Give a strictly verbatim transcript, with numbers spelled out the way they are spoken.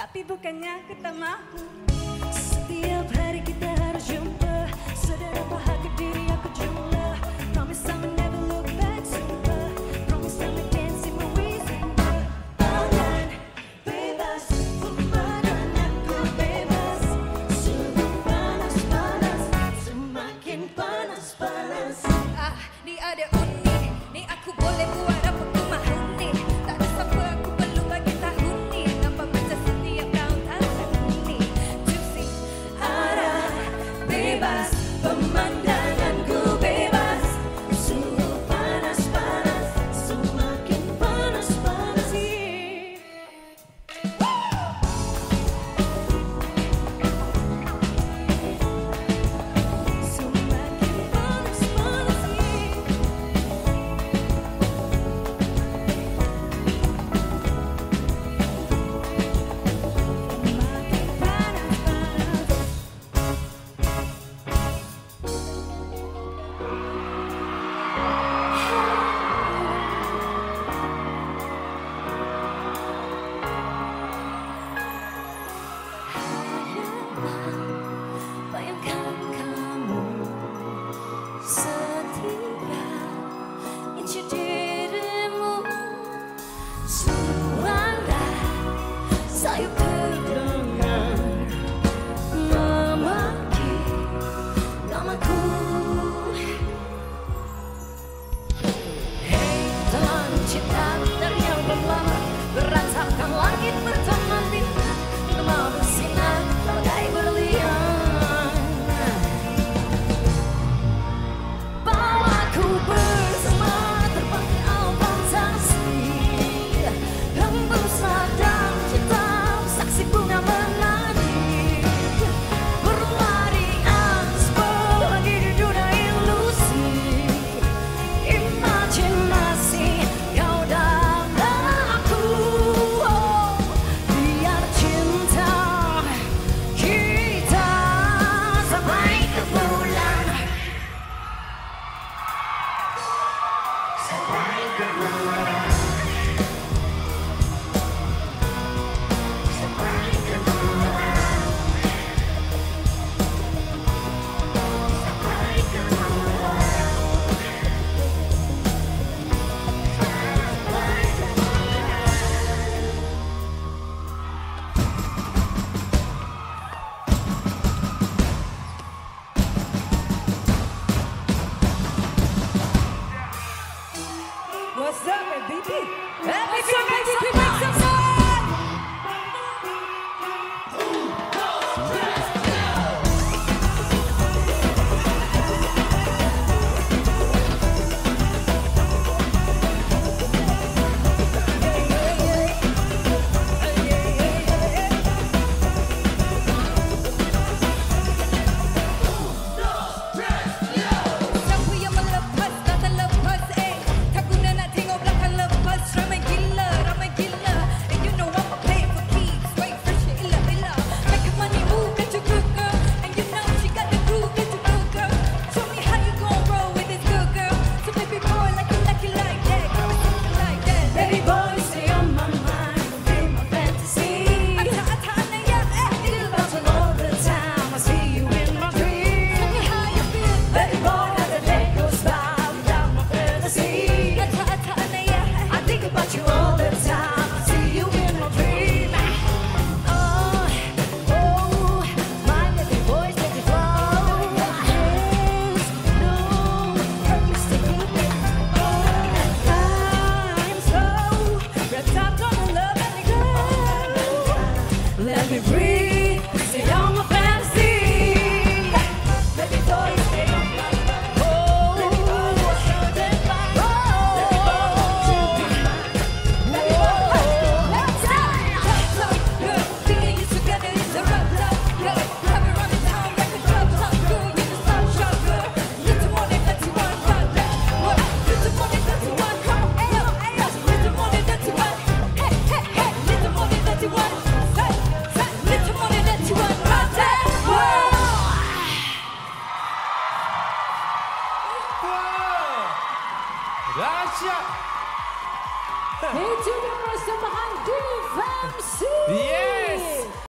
tapi bukannya aku tak mampu. Setiap hari kita harus jumpa, saudara bahagia diri aku jumlah. Promise I'ma never look back, sumpah. Promise I'ma dance in my ways and my tangan bebas, pemandanganku bebas. Sungguh panas-panas, semakin panas-panas. Ah, ni ada unik, ni aku boleh buat apa ku mahu ni. Tak ada siapa aku perlu bagi tahu ni. Nampak macam setiap kau tahu ni. Juicy, Ada bebas, pemandanganku bebas. Sungguh panas-panas, semakin panas-panas. Semakin panas-panas. Semakin panas-panas. Bayangkan kamu setia, inci dirimu, suara sayup terdengar memanggil namaku. Hei teman cinta dari yang berlama, berantakan langit berteman bintang, lemah bersinar bagai berlian. Bawaku bersama terbang ke alam fantasi, hembuslah dalam cinta, saksi bunga menari, berlarian seperti di dunia ilusi, imajinasi kau dan aku. Oh, biar cinta kita sampai ke bulan. Sampai ke bulan. Sampai ke bulan. Sampai ke bulan. what's up, baby? Make some noise, make some noise. Siapa yang melepas, kata lepas, eh. Tak guna nak tengok belakang lepas. Ramai gila, ramai gila. And you know I'ma pay for keeps. Wait for shit, illa, illa. Make the money move, get you good girl. And you know she got the groove, get you good girl. Show me how you gon' roll with this good girl. So baby boy, like you, like you like that. Girl, it's something like that. Baby boy, stay on my mind, be my fantasy. Ata, ata, ana, ya, eh. Think about you all the time, I see you in my Tell dreams. me how you feel. Baby boy, how the day goes by without my fantasy. Ata, ata, ana, ya, eh. I think about you all the time, I see you in my dreams. Oh, oh, my little boy, steady flow. Hands, no, hurt me sticking with. Oh, I'm so wrapped up on the love, let me go. Let me breathe, stay on my fantasy. Baby boy, stay on my mind. Oh, baby boy, what's your deadline? Oh, baby boy, won't you be mine? Baby boy, let's go. Girl, thinking you together is a rough love, girl. Have it running down like a club, club, girl. You the star shot, girl. Little more than that you want, rock that. What? Little more than that you want, come on, ayo, ayo. Little more than that you want, hey, hey, hey. Little more than that you want, hey, hey. Little more than that you want, rock that. Whoa. Dahsyat. Itu dia persembahan Diva. F M C. Yes.